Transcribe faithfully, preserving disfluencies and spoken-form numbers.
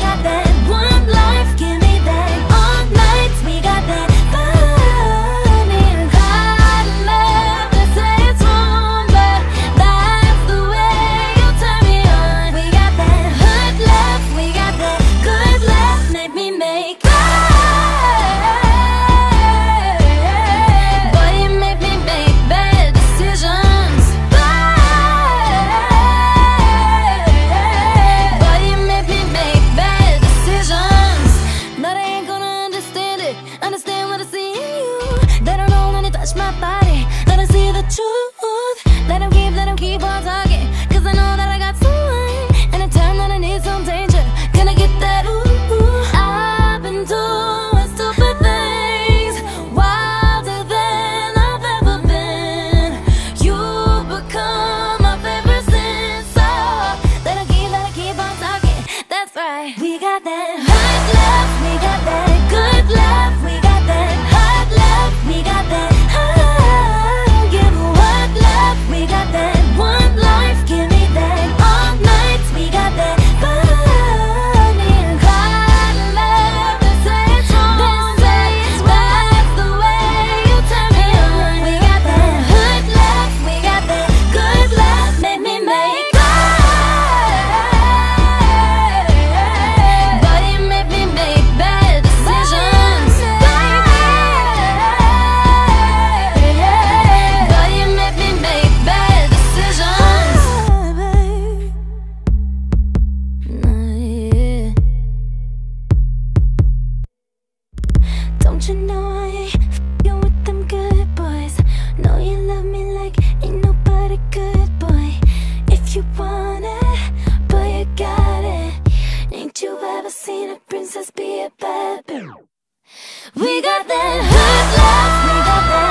got that one life, give me that all nights. We got that funny and hot love. They say it's wrong, but that's the way you turn me on. We got that hood love, we got that good love. Make me make boy, you make me make bad decisions. Boy, you make me make bad decisions. No, they ain't gonna understand it. Understand what I see in you. They don't know when to touch my body. Let them see the truth. Let them keep, let them keep on talking. Cause I know that I got someone, and in time that I need some danger. Gonna get that ooh, ooh. I've been doing stupid things, wilder than I've ever been. You become my favorite sin. So let them keep, let them keep on talking. That's right. We got that hot love, we got that good love. We got that hot love, we got that I don't give a what love. We got that one life, give me that all nights. We got that funny and hot love. They say it's wrong, but that's the way you turn me on. We got that hood love, we got that good love. Make me make boy, you make me make bad decisions. Boy, you make me make bad decisions. Nah, yeah. Don't you know I ain't f***ing with them good boys? Know you love me like ain't nobody good, boy. If you want it, boy, you got it. Ain't you ever seen a princess be a bad bitch? We got that hood love, we got that